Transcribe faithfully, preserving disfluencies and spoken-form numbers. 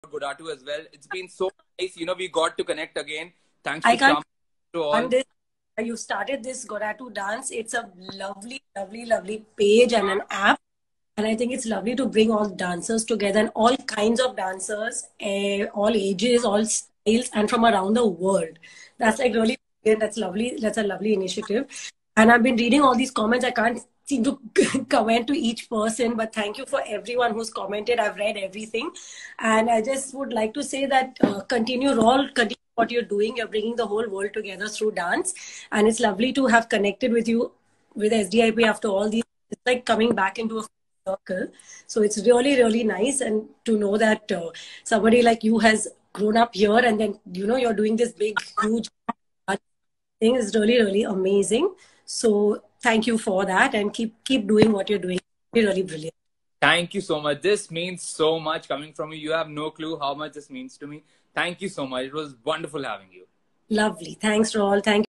Godatu as well. It's been so nice. You know, we got to connect again. Thanks I to can't Sham, to all. on this. You started this Godatu dance. It's a lovely, lovely, lovely page and an app. And I think it's lovely to bring all dancers together and all kinds of dancers, eh, all ages, all styles, and from around the world. That's like really brilliant. That's lovely. That's a lovely initiative. And I've been reading all these comments. I can't seem to comment to each person, but thank you for everyone who's commented. I've read everything. And I just would like to say that uh, continue, all continue what you're doing. You're bringing the whole world together through dance. And it's lovely to have connected with you with S D I P after all these. It's like coming back into a circle. So it's really, really nice. And to know that uh, somebody like you has grown up here and then, you know, you're doing this big, huge thing is really, really amazing. So thank you for that and keep keep doing what you're doing. You're really brilliant. Thank you so much. This means so much coming from you. You have no clue how much this means to me. Thank you so much. It was wonderful having you. Lovely. Thanks, Raul. Thank you.